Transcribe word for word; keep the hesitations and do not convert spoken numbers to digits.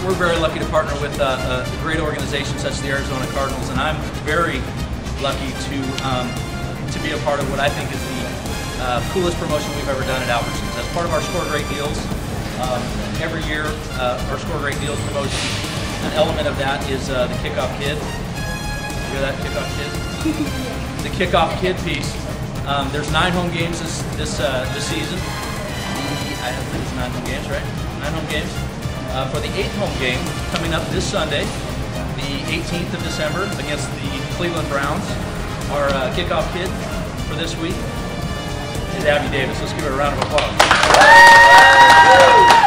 we're very lucky to partner with uh, a great organization such as the Arizona Cardinals, and I'm very lucky to um, to be a part of what I think is the uh, coolest promotion we've ever done at Albertsons. As part of our Score Great Deals, um, every year uh, our Score Great Deals promotion, an element of that is uh, the Kick Off Kid. You hear that, Kick Off Kid? The Kick Off Kid piece. Um, there's nine home games this this uh, this season. The, I think it's nine home games, right? Nine home games. Uh, for the eighth home game coming up this Sunday, the eighteenth of December, against the Cleveland Browns. Our uh, kickoff kid for this week is Abby Davis. Let's give her a round of applause.